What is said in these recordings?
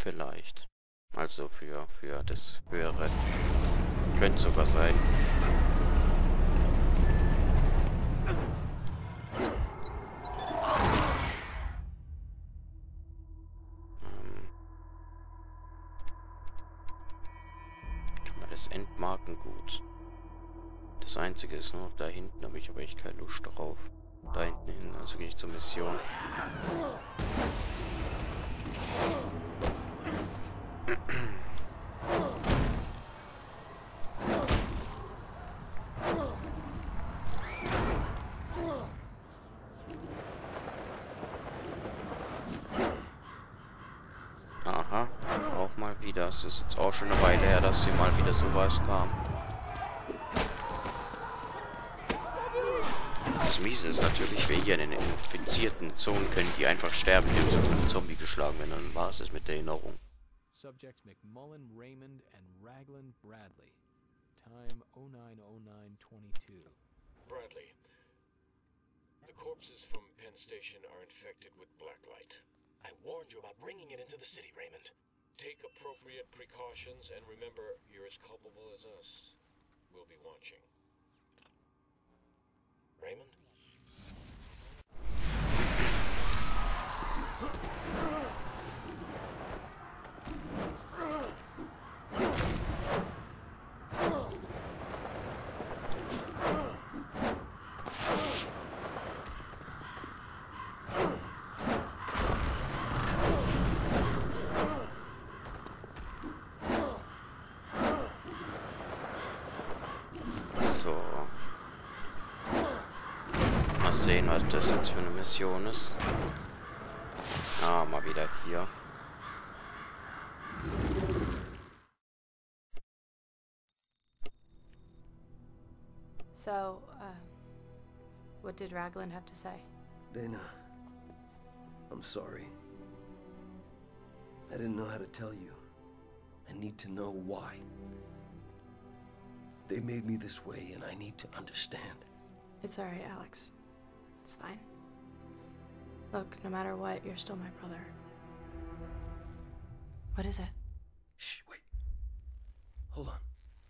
Vielleicht. Also für das höhere. Könnte sogar sein. Kann man das entmarken gut. Das einzige ist nur noch da hinten, habe ich aber echt keine Lust darauf. Da hinten hin, also gehe ich zur Mission. Aha, auch mal wieder. Es ist jetzt auch schon eine Weile her, dass hier mal wieder sowas kam. Das Miese ist natürlich, wir hier in den infizierten Zonen können die einfach sterben, die haben so von einem Zombie geschlagen werden, dann war es das mit der Erinnerung. Subjects McMullen, Raymond, and Raglan Bradley. Time 09:09:22. Bradley, the corpses from Penn Station are infected with blacklight. I warned you about bringing it into the city, Raymond. Take appropriate precautions and remember you're as culpable as us. We'll be watching. Raymond? So. Mal sehen, was das jetzt für eine Mission ist. Ah, mal wieder hier. So, what did Raglan have to say? Dana, I'm sorry. I didn't know how to tell you. I need to know why. They made me this way, and I need to understand. It's alright, Alex. It's fine. Look, no matter what, you're still my brother. What is it? Shh, wait. Hold on.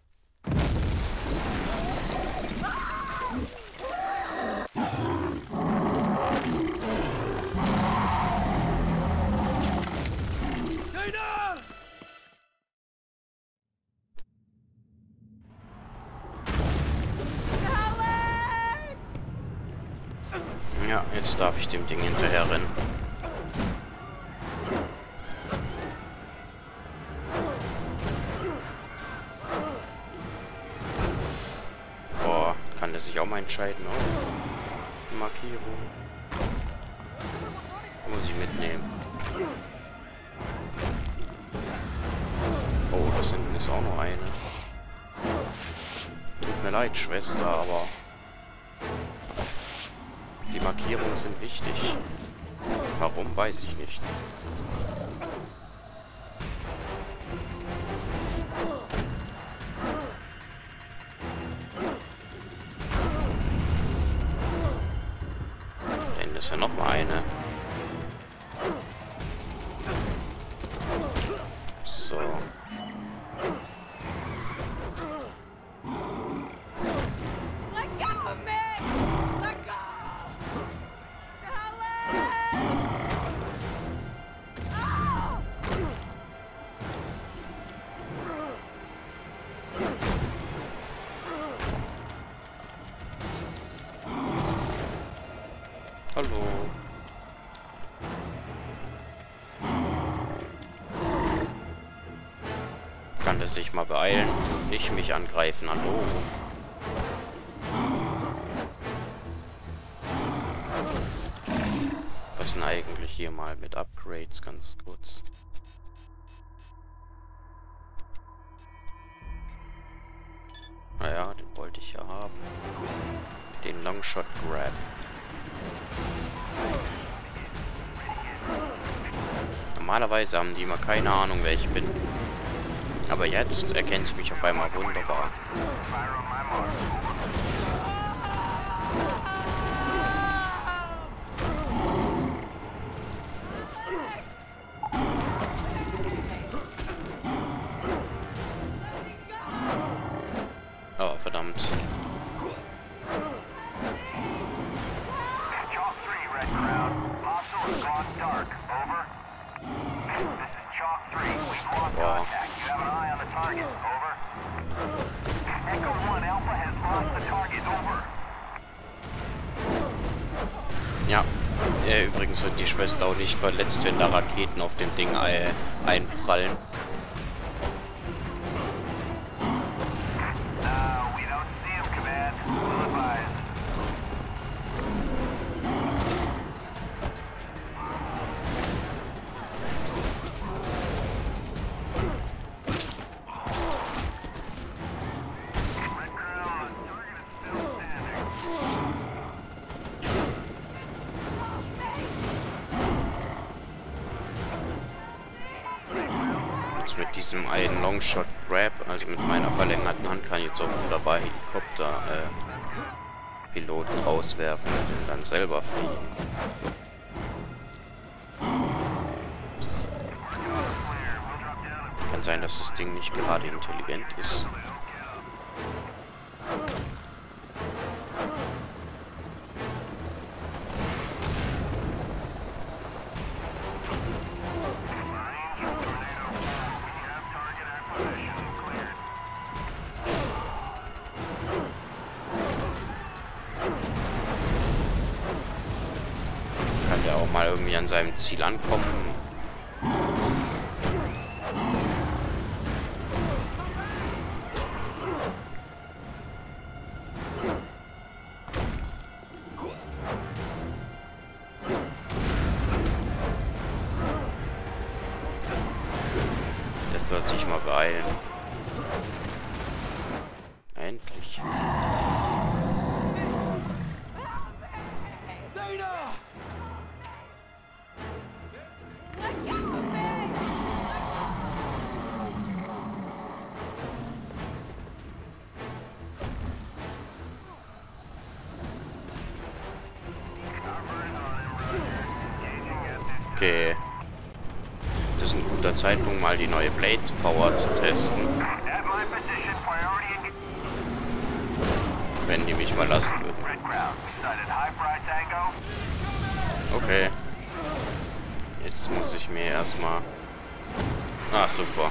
Ja, jetzt darf ich dem Ding hinterher rennen. Boah, kann der sich auch mal entscheiden, oh. Die Markierung. Muss ich mitnehmen. Oh, das hinten ist auch noch eine. Tut mir leid, Schwester, aber die Markierungen sind wichtig. Warum, weiß ich nicht. Da hinten ist ja noch mal eine. So. Hallo. Kann der sich mal beeilen? Nicht mich angreifen, hallo. Was denn eigentlich hier mal mit Upgrades, ganz kurz. Naja, den wollte ich ja haben. Den Longshot Grab. Normalerweise haben die immer keine Ahnung, wer ich bin. Aber jetzt erkennt mich auf einmal wunderbar. Chalk 3, Red Crowd. Hostile has gone dark. Over. This is Chalk 3. We've lost contact. You have an eye on the target. Over. Echo 1, Alpha has lost the target. Over. Ja, übrigens wird die Schwester auch nicht verletzt, wenn da Raketen auf dem Ding einprallen. We don't see him, Command. We'll advise. Red Crowd, target is still standing. Jetzt mit diesem einen Longshot Grab, also mit meiner verlängerten Hand, kann ich jetzt auch wunderbar Helikopter Piloten rauswerfen und dann selber fliegen. So. Kann sein, dass das Ding nicht gerade intelligent ist. Kann der auch mal irgendwie an seinem Ziel ankommen. Der soll sich mal beeilen. Endlich. Okay. Das ist ein guter Zeitpunkt, mal die neue Blade Power zu testen. Wenn die mich mal lassen würden. Okay. Jetzt muss ich mir erstmal... Ah, super.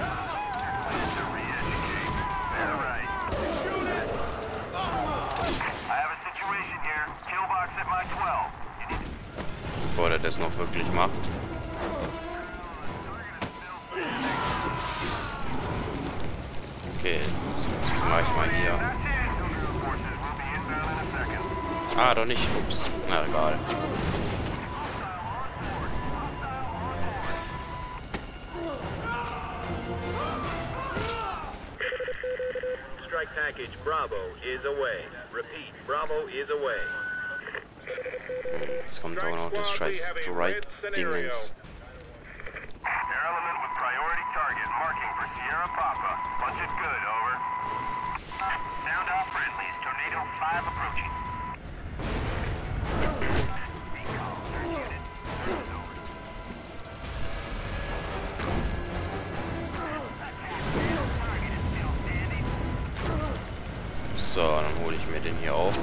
Bevor der das noch wirklich macht. Okay, jetzt mache ich mal hier. Ah, doch nicht. Ups. Na, egal. Strike package Bravo is away. Repeat, Bravo is away. Jetzt kommt auch noch das scheiß Strike-Dingens. Air element with priority target marking for Sierra Papa. Punch it good, over. Sound off friendlies. Tornado 5 approaching. So, dann hole ich mir den hier auf.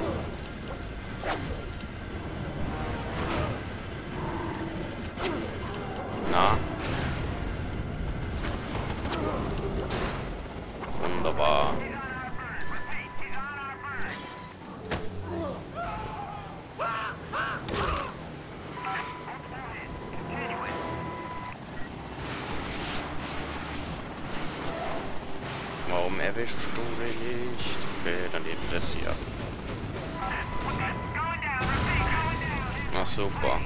Na? Wunderbar. Warum erwischst du mich nicht? Okay, dann eben das hier. Ach super.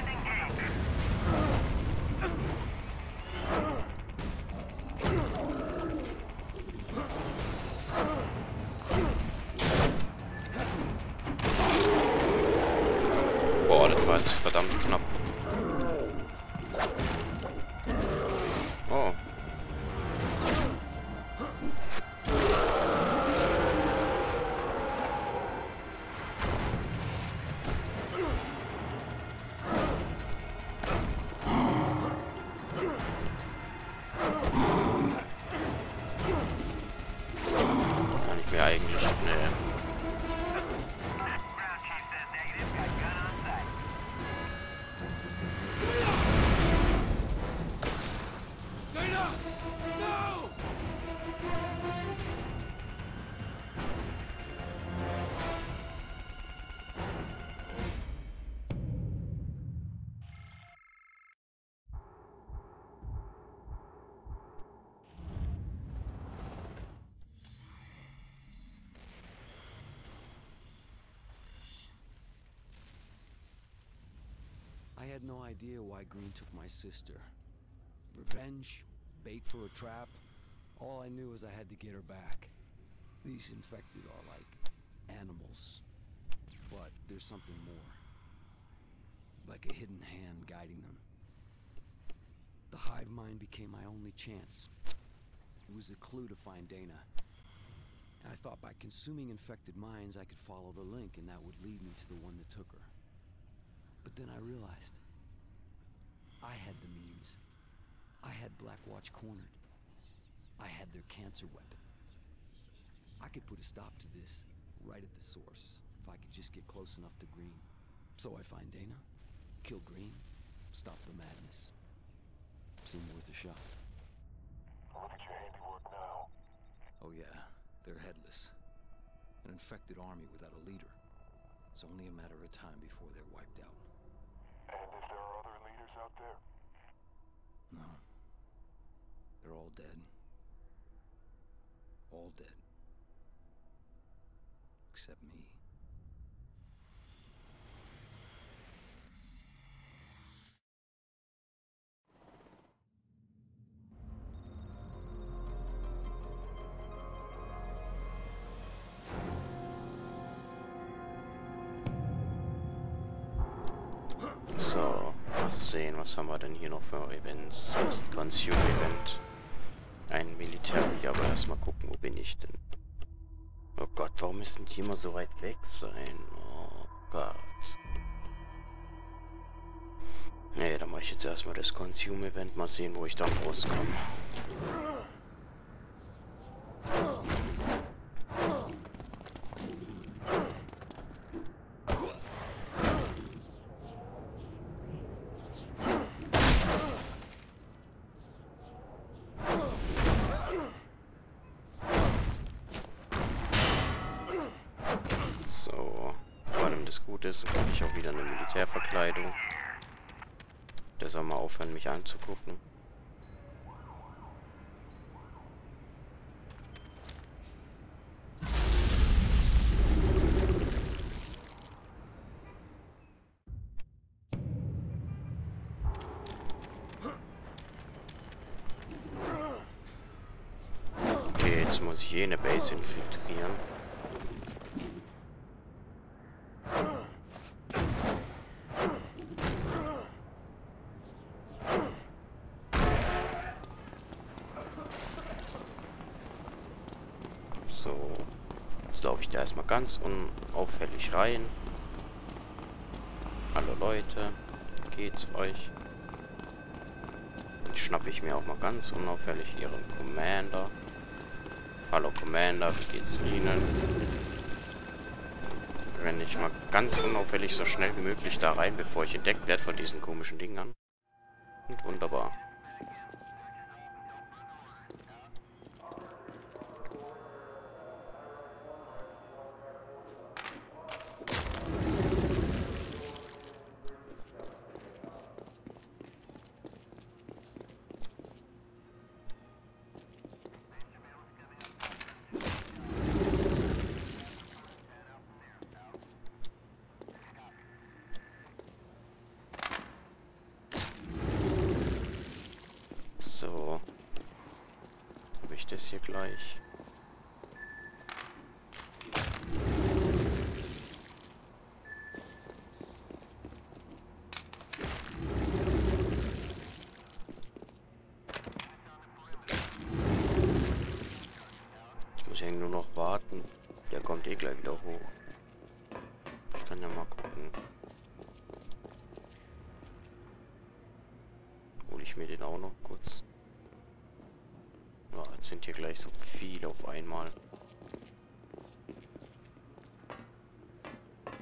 Boah, das war jetzt verdammt knapp. Oh. Kann ich mir eigentlich... Ne, I had no idea why Green took my sister. Revenge? Bait for a trap? All I knew is I had to get her back. These infected are like animals. But there's something more. Like a hidden hand guiding them. The hive mind became my only chance. It was a clue to find Dana. And I thought by consuming infected minds I could follow the link and that would lead me to the one that took her. But then I realized I had the means. I had Blackwatch cornered. I had their cancer weapon. I could put a stop to this right at the source if I could just get close enough to Green. So I find Dana, kill Green, stop the madness. Seemed worth a shot. Look at your handiwork now. Oh yeah, they're headless. An infected army without a leader. It's only a matter of time before they're wiped out. And if there are other leaders out there? No. They're all dead. All dead. Except me. So, mal sehen, was haben wir denn hier noch für Events? Das Consume-Event. Ein Militär, aber erstmal gucken, wo bin ich denn? Oh Gott, warum müssen die immer so weit weg sein? Oh Gott. Nee, dann mache ich jetzt erstmal das Consume-Event, mal sehen, wo ich dann rauskomme. So, vor allem das Gute ist, dann kriege ich auch wieder eine Militärverkleidung. Der soll mal aufhören, mich anzugucken. Okay, jetzt muss ich eine Base infiltrieren. So, jetzt laufe ich da erstmal ganz unauffällig rein. Hallo Leute, wie geht's euch? Dann schnappe ich mir auch mal ganz unauffällig ihren Commander. Hallo Commander, wie geht's Ihnen? Renne ich mal ganz unauffällig so schnell wie möglich da rein, bevor ich entdeckt werde von diesen komischen Dingern. Und wunderbar. So. Habe ich das hier gleich? Jetzt muss ich nur noch warten. Der kommt eh gleich wieder hoch. Ich kann ja mal gucken. Hole ich mir den auch noch kurz. Ja, jetzt sind hier gleich so viele auf einmal.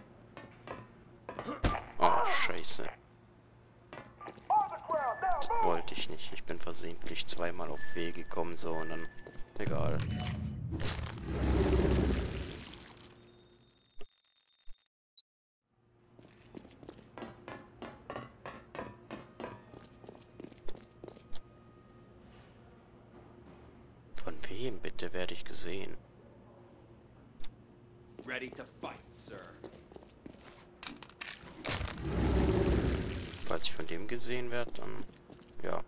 Oh, scheiße. Das wollte ich nicht. Ich bin versehentlich zweimal auf W gekommen, so, und dann... Egal. Von wem bitte werde ich gesehen? Ready to fight, sir. Falls ich von dem gesehen werde, dann... Ja.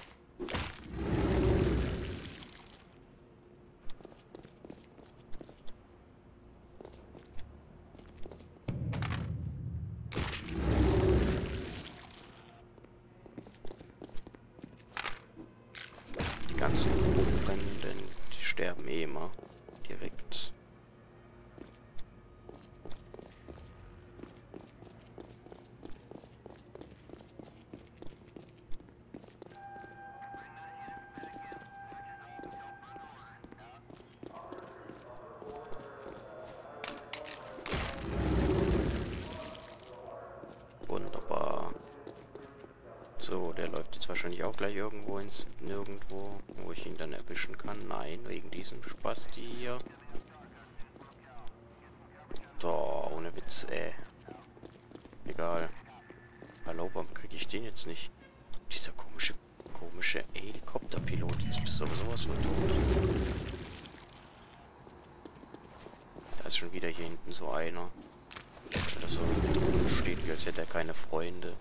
Die ganzen Umbrennenden, die sterben eh immer direkt. Wunderbar. So, der läuft jetzt wahrscheinlich auch gleich irgendwo ins Nirgendwo, wo ich ihn dann erwischen kann. Nein, wegen diesem Spasti hier. Doch, ohne Witz, ey. Egal. Hallo, warum kriege ich den jetzt nicht? Dieser komische Helikopterpilot. Jetzt bist du aber sowas von tot. Da ist schon wieder hier hinten so einer. Der so drin steht, wie als hätte er keine Freunde.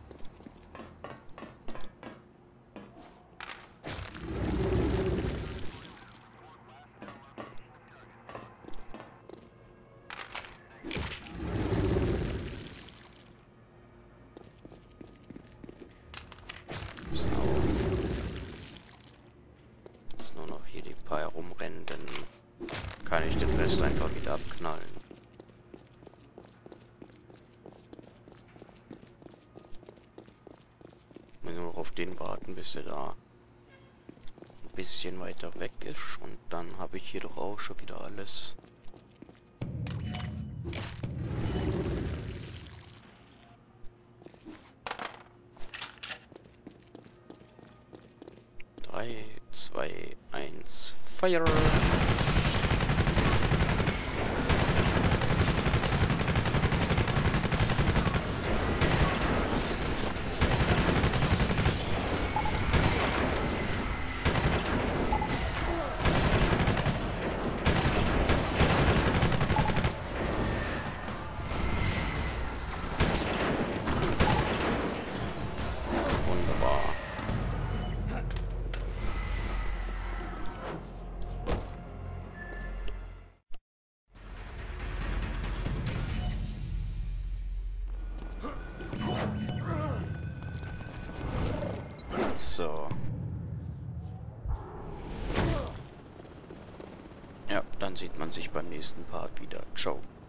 So. Jetzt nur noch hier die paar herumrennen, dann kann ich den Rest einfach wieder abknallen. Nur noch auf den warten, bis er da ein bisschen weiter weg ist. Und dann habe ich hier doch auch schon wieder alles. Drei, 2, 1, Fire! So. Ja, dann sieht man sich beim nächsten Part wieder. Ciao.